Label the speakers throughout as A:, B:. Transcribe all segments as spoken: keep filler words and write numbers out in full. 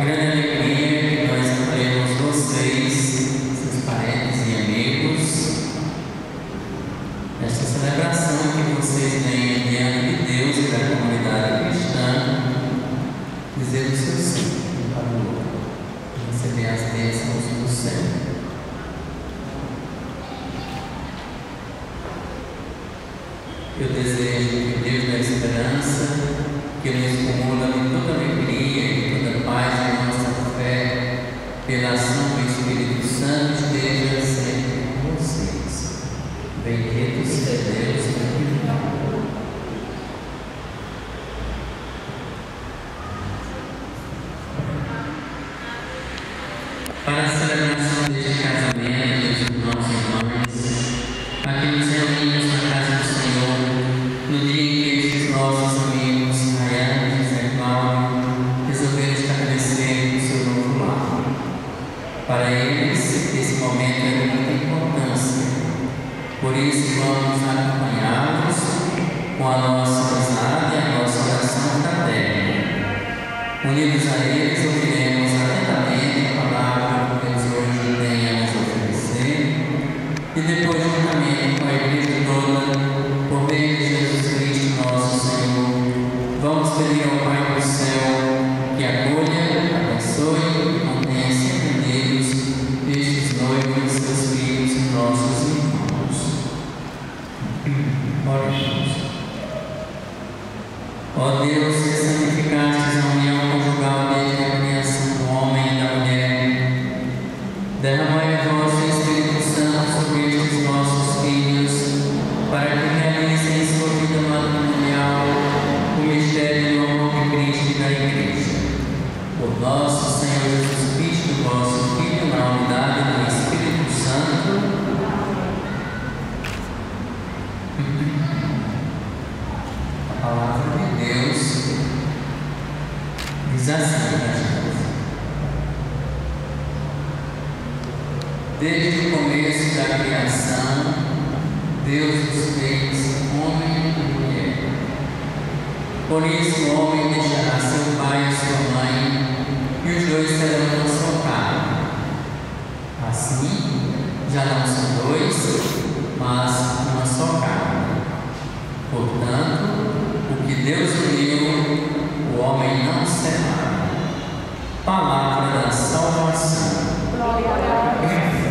A: grande alegria que nós acolhemos vocês, seus parentes e amigos, nesta celebração que vocês têm diante de Deus e da comunidade cristã, dizer o seu sim para o outro, receber as bênçãos do céu. Eu desejo que Deus da esperança, que nos comuna de toda alegria e toda paz em nossa fé, pela ação do Espírito Santo, esteja sempre com vocês. Bendito seja Deus. Para a celebração deste casamento dos irmãos e irmãs, aqui nos reunimos na casa do Senhor, no dia em que estes nossos amigos, Rayane e José Cláudio, resolveram estabelecer o seu novo lar. Para eles, esse momento é de muita importância. Por isso, vamos acompanhá-los com a nossa amizade e a nossa oração fraterna. Unidos a eles, ouviremos atentamente a palavra que Deus hoje tem a nos oferecer e depois, juntamente com a igreja toda, por meio de Jesus Cristo, nosso Senhor, vamos pedir ao Pai do céu que acolha, abençoe e mantenha sempre neles estes noivos, seus filhos e nossos irmãos. Oremos. Ó Deus, que santificastes a união conjugal desde a criação do homem e da mulher, derramai o vosso Espírito Santo sobre estes nossos filhos, para que realizem em sua vida matrimonial o mistério do amor de Cristo e da Igreja. Por nosso Senhor Jesus Cristo, vosso Filho, na unidade do Espírito Santo. A palavra de Deus diz assim, desde o começo da criação, Deus os fez homem e mulher. Por isso o homem deixará seu pai e sua mãe, e os dois serão uma só carne. Assim, já não são dois, mas uma só carne. Portanto, o que Deus uniu, o homem não separa. Palavra da salvação. Glória a Deus.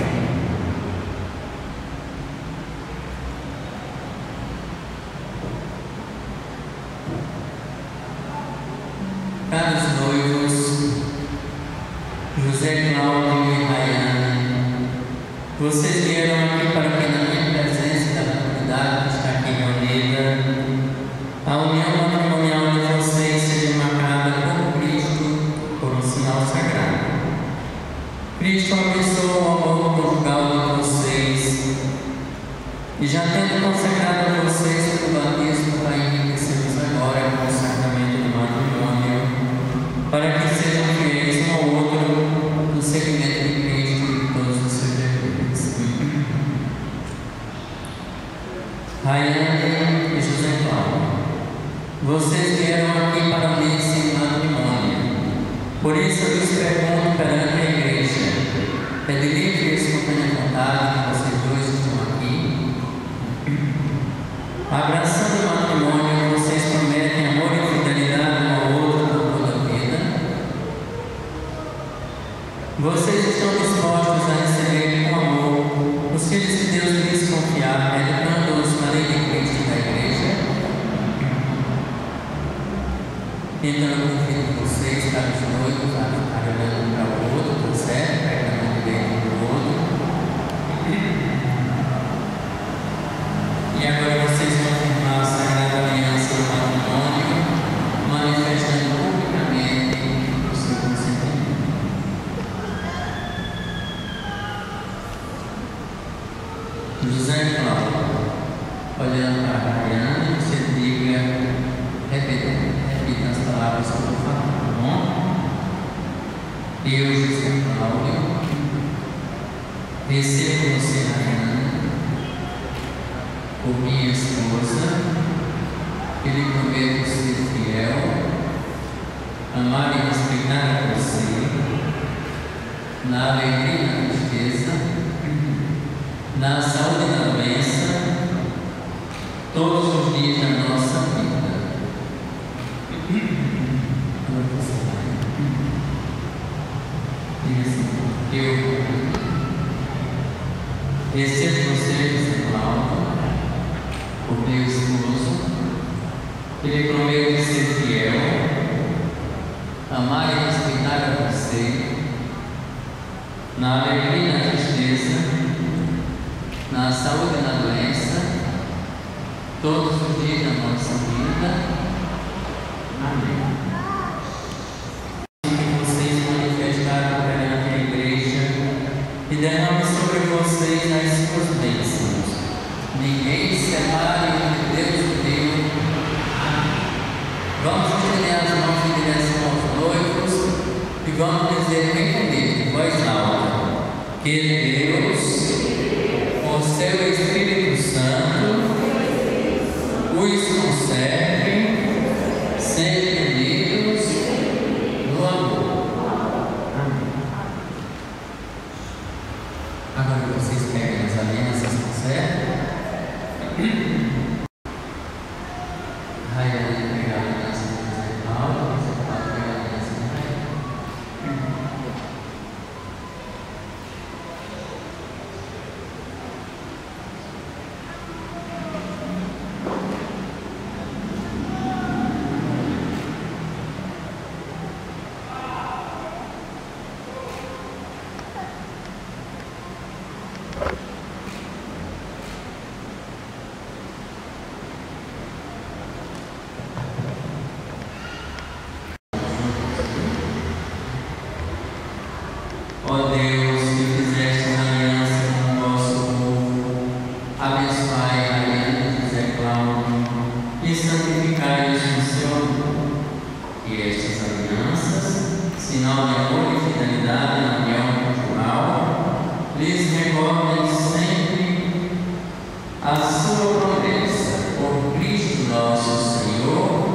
A: Caros noivos, José Cláudio e Rayane, vocês vieram aqui para que na minha presença da comunidade que está aqui reunida, a união matrimonial de vocês seja marcada por Cristo por um sinal sagrado. Cristo abençoa o amor conjugal de vocês e já tendo consagrado a vocês pelo batismo para enriquecermos agora com o sacramento do matrimônio, para que sejam fiéis um ao outro no seguimento de Cristo e de todos os seus deveres. Rayane e José Cláudio, vocês vieram aqui para unir-se em matrimônio. Por isso eu lhes pergunto perante a igreja: é de livre e espontânea vontade que vocês dois estão aqui? Abraçando o matrimônio, vocês prometem amor e fidelidade um ao outro por toda a vida? Vocês estão dispostos a receber com amor os filhos que Deus lhes confiar, educando-os na lei de Cristo e da Igreja? Então eu convido vocês, caros noivos, a ficar olhando um para o outro, tá certo? Pega a mão direita do outro. E agora vocês vão firmar a Sagrada Aliança do matrimônio, manifestando publicamente o seu consentimento. José Cláudio, olhando para a Rayane, você diga, repita, repita as palavras que eu vou falar, tá bom? Eu, José Cláudio, recebo você, Rayane, por minha esposa, e lhe prometo ser fiel, amar e respeitar a você, na alegria e na tristeza, na saúde e na doença, todos os dias da nossa vida. Diga assim: eu recebo você, José Cláudio, o meu esposo, que lhe prometo ser fiel, amar e respeitar a você, na alegria e na tristeza, na saúde e na doença, todos os dias da nossa vida. Amém. Que vocês manifestaram perante a igreja e derrame sobre vocês as suas bênçãos. Ninguém separe entre Deus e Deus. Vamos estender as mãos em direção aos noivos e vamos dizer bem comigo, em voz alta, que Deus, com seu Espírito Santo, os conserve sempre unidos no amor. Agora vocês peguem as alianças, conservem. Raiane pegar a aliança do José Paulo, José Paulo pegar a aliança de Raiane. Ó Deus, que fizeste uma aliança com o vosso povo, abençoai a Raiane e José Cláudio e santificai-os no seu amor. E estas alianças, sinal de amor e fidelidade na união conjugal, lhes recordem sempre a sua promessa por Cristo nosso Senhor.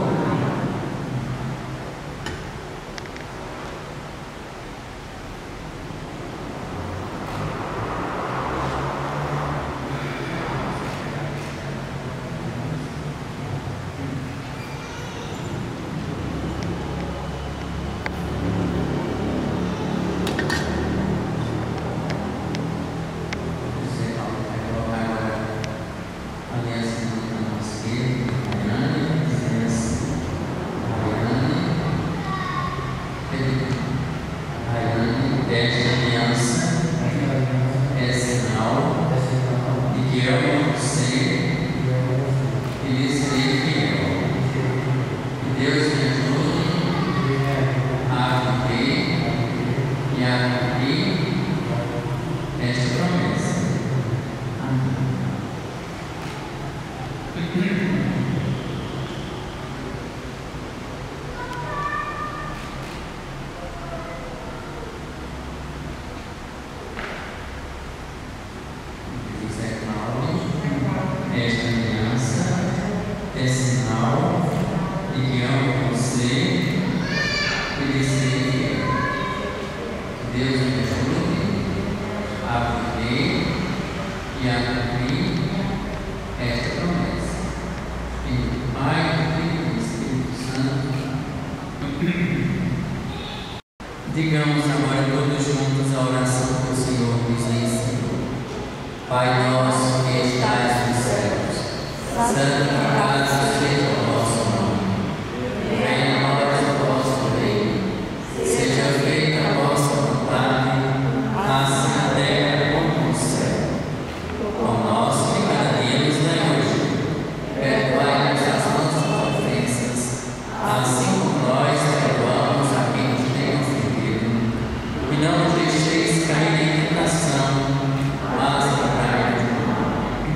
A: Digamos agora todos juntos a oração que o Senhor nos ensinou. Pai nosso que estais nos céus, santificado seja o vosso nome. Venha a nós o vosso reino. Seja feita a vossa vontade, assim na terra como no céu. O pão nosso de cada dia nos dai hoje. Perdoai-nos as nossas ofensas, assim como nós perdoamos a quem nos tem ofendido. E não nos deixeis cair em tentação, mas livrai-nos do mal.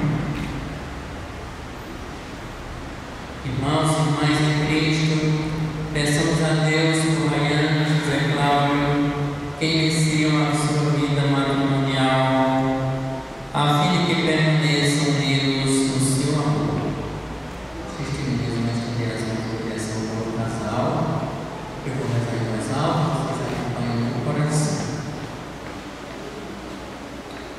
A: Irmãos e irmãs em Cristo, peçamos a Deus por Raiane e José Cláudio, que iniciam a sua vida matrimonial, a fim de que permaneçam unidos no seu amor. Vocês têm mesmo a estender as mãos de direção ao casal. Eu vou rezar em voz alta, vocês acompanham no coração.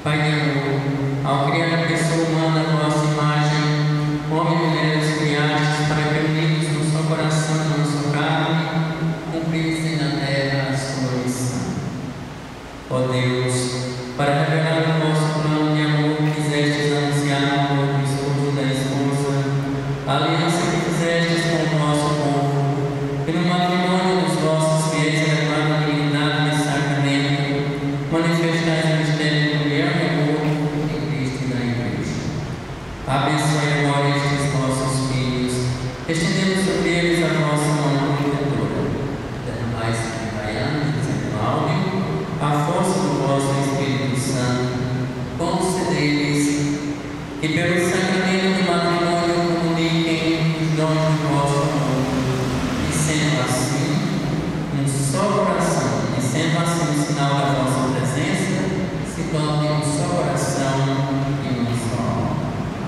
A: Pai de amor, ao criar a pessoa humana à vossa imagem, homem e mulher os criastes para que unidos no seu coração e na sua carne, cumprissem na terra a sua missão. Ó Deus, para revelar o vosso plano de amor, quisestes anunciar o esposo da esposa, a aliança que fizestes com o nosso povo, e no matrimônio dos vossos fiéis elevado a dignidade desse sacramento, manifestais o mistério do união e amor em Cristo e na Igreja. Abençoe agora estes vossos filhos, estendendo sobre eles a vossa mão protetora. Derramai sobre Baiano e José Cláudio a força do vosso Espírito Santo, concedei-lhes que pelo sacramento do matrimônio comuniquem os dons do vosso amor, e sendo assim um só coração, e sendo assim um sinal da vossa presença, se tornem um só coração e uma só alma.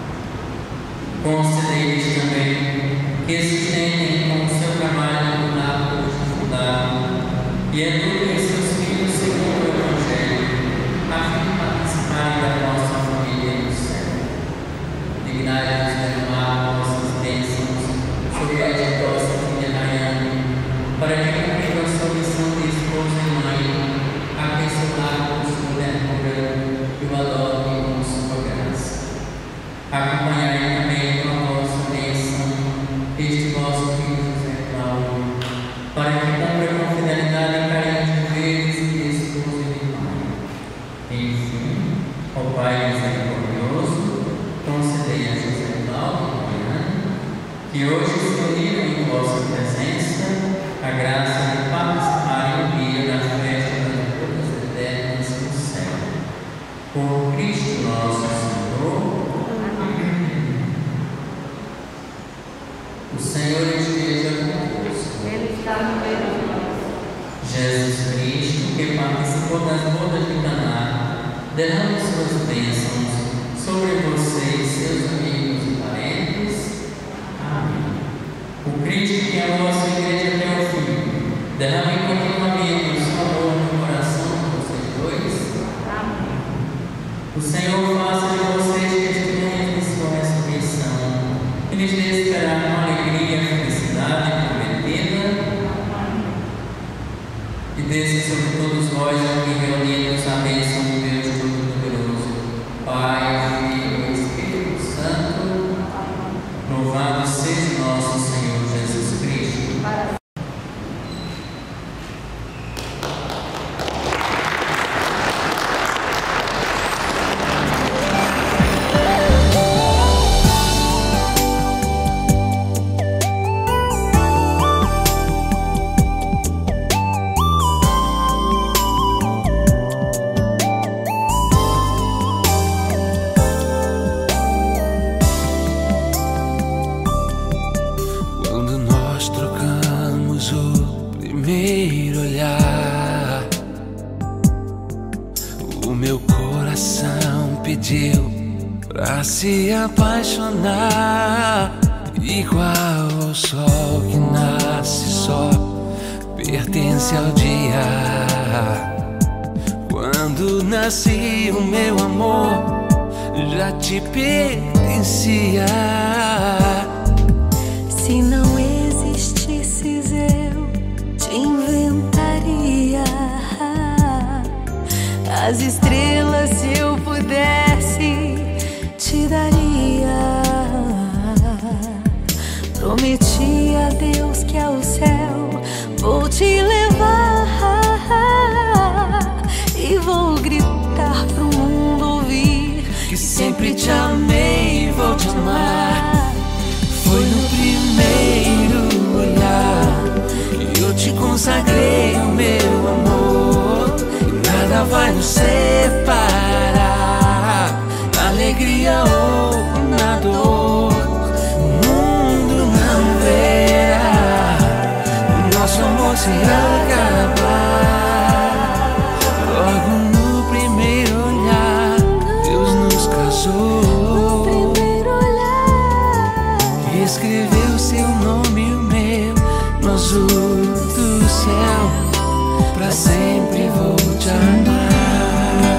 A: Concedei-lhes também que sustentem com o seu trabalho o lar fundado e eduquem seus filhos segundo o Evangelho, a fim de participarem da nossa família no céu. Dignai-vos derramar vossas bênçãos sobre a ditosa filha Rayane, para que cumprindo a sua missão de esposa e mãe, a quem seu lar costuma ternura e o adorem com sua graça. Acompanhai também com a vossa bênção este vosso filho José Cláudio, para que cumpra com fidelidade e carinho de deveres de esposo e de mãe. Enfim, ó Pai misericordioso, concedei a José Cláudio e Mariana, que hoje se uniram em vossa presença, a graça de participarem um dia da festa das bodas eternas no céu. Por Cristo nosso Senhor. O Senhor esteja convosco.
B: Ele está no meio de nós.
A: Jesus Cristo, que participou das bodas de Caná, derrama suas bênçãos sobre vocês, seus amigos e parentes. Amém. O Cristo que amou a sua igreja até o fim, derrame continuamente o seu amor no coração de vocês dois.
B: Amém.
A: O Senhor faça de vocês testemunhas de sua ressurreição, e lhes dê esperar com alegria e felicidade prometida. E desça sobre todos vós, aqui reunidos, a bênção de Deus Todo-Poderoso, Pai, Filho e Espírito Santo. Louvado seja nosso Senhor Jesus Cristo.
B: Para
C: pra se apaixonar, igual ao sol que nasce só, pertence ao dia. Quando nasci o meu amor, já te pertencia.
D: Se não existisses eu te inventaria. As estrelas, se eu pudesse, te daria. Prometi a Deus que ao céu vou te levar, e vou gritar pro mundo ouvir
C: que sempre te amei e vou te amar. Foi no primeiro olhar que eu te consagrei o meu amor, e nada vai nos separar, na alegria ou na dor. O mundo não verá o nosso amor se acabar. Logo no primeiro olhar, Deus nos casou,
D: no primeiro olhar.
C: e escreveu seu nome e o meu no azul do céu. Pra sempre vou te amar.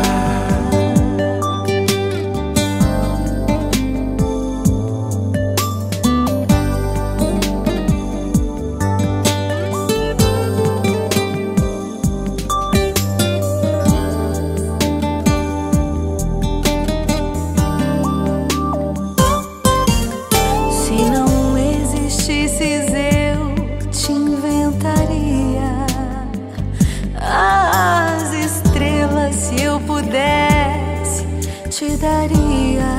D: te daria.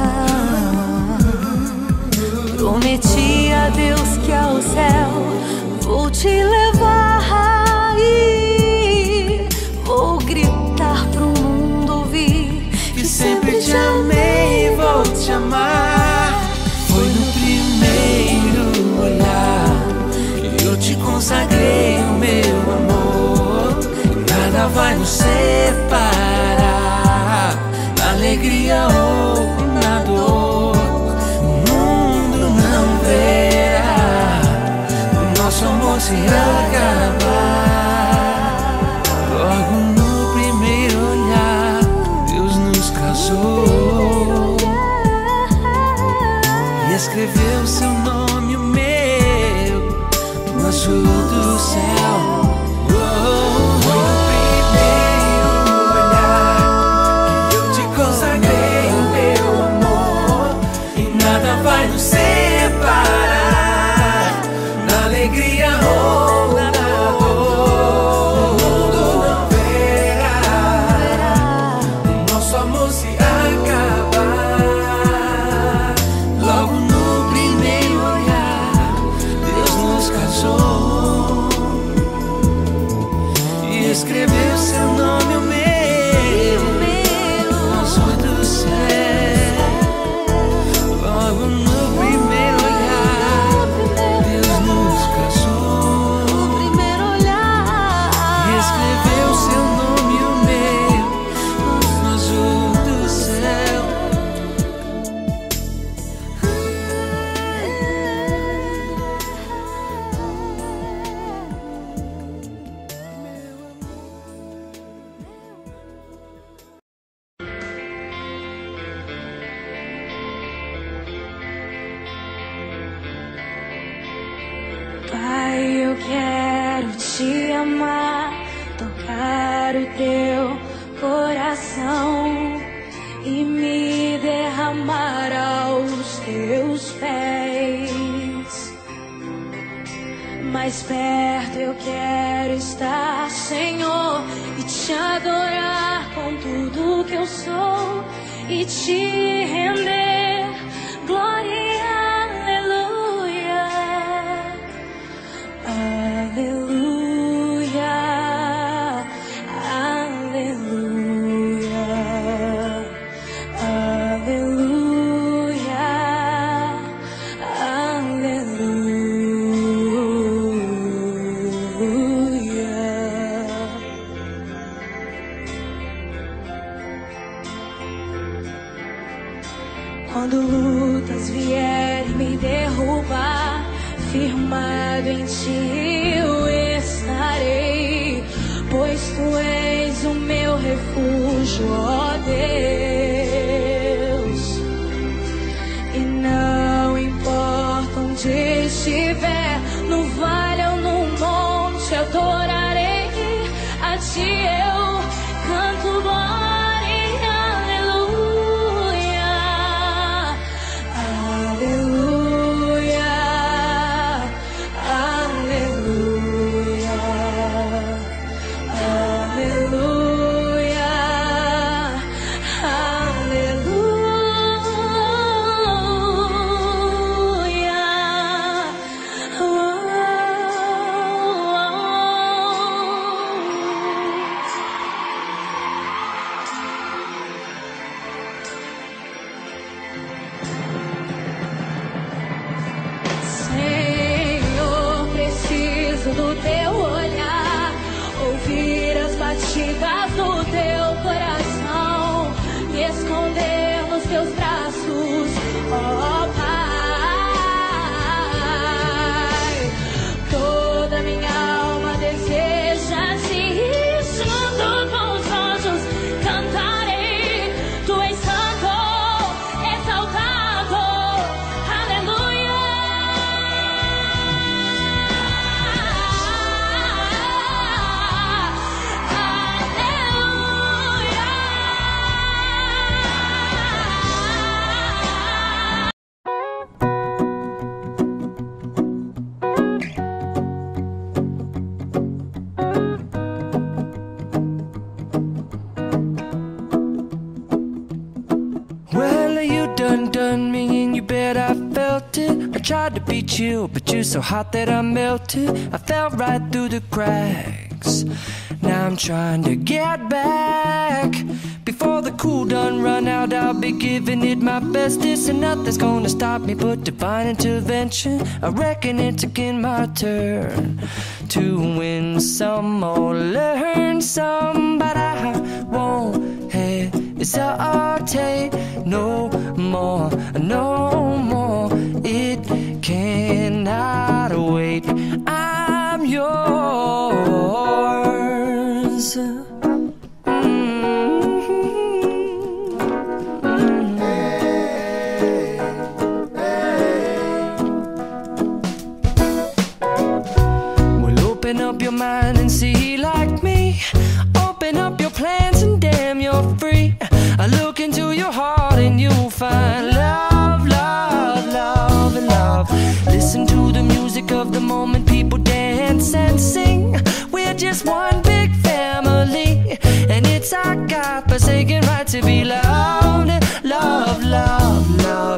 D: Prometi a Deus que ao céu vou te levar e vou gritar pro mundo ouvir
C: que sempre te amei e vou te amar. Foi no primeiro olhar que eu te consagrei o meu amor. Nada vai nos separar, na alegria ou na dor. O mundo não verá o nosso amor se acabar. Logo no primeiro olhar, Deus nos casou e escreveu seu nome, o meu, no azul do céu. Vai nos separar, na alegria ou na dor. O mundo não verá o nosso amor se acabar. Logo no primeiro olhar, Deus nos casou e escreveu seu nome, o meu, no azul do céu. Logo no primeiro olhar, Deus nos casou.
D: No primeiro olhar,
C: e escreveu seu nome e o meu no azul do céu.
D: Pai, eu quero te amar, tocar o teu coração e me derramar aos teus pés. Mais perto eu quero estar, Senhor, e te adorar com tudo que eu sou e te render glória, aleluia. Aleluia, aleluia, aleluia, aleluia. Quando lutas vierem me derrubar, firmado em ti eu estarei, pois tu és o meu refúgio, ó Deus. E não importa onde estiver, no vale ou no monte, eu adorarei a ti, eu canto glória. Aleluia,
C: tried to be chill, but you're so hot that I melted. I fell right through the cracks. Now I'm trying to get back. Before the cool done run out, I'll be giving it my bestest, and nothing's gonna stop me but divine intervention. I reckon it's again my turn to win some or learn some, but I won't hesitate no more, no more. It cannot wait. I'm yours. Open up your mind and see like me. Open up your plans and damn, you're free. I look into your heart and you'll find love, love, love, and love. Listen to the music of the moment, people dance and sing. We're just one big family, and it's our God-forsaken right to be loved. Love, love, love.